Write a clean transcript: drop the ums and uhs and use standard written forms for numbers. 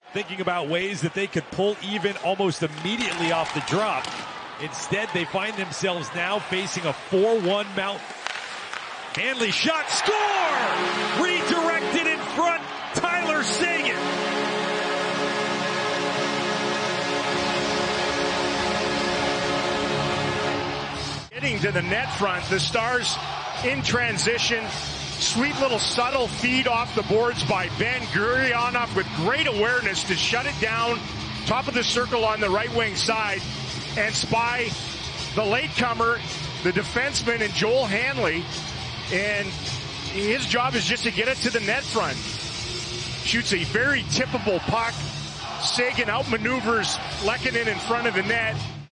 thinking about ways that they could pull even almost immediately off the drop. Instead, they find themselves now facing a 4-1 Mount. Hanley shot, score! Redirected in front, Tyler Seguin. Getting to the net front, the Stars in transition. Sweet little subtle feed off the boards by Ben Gurionov with great awareness to shut it down. Top of the circle on the right wing side and spy the latecomer, the defenseman, and Joel Hanley. And his job is just to get it to the net front. Shoots a very tippable puck. Seguin outmaneuvers Lehkonen in front of the net.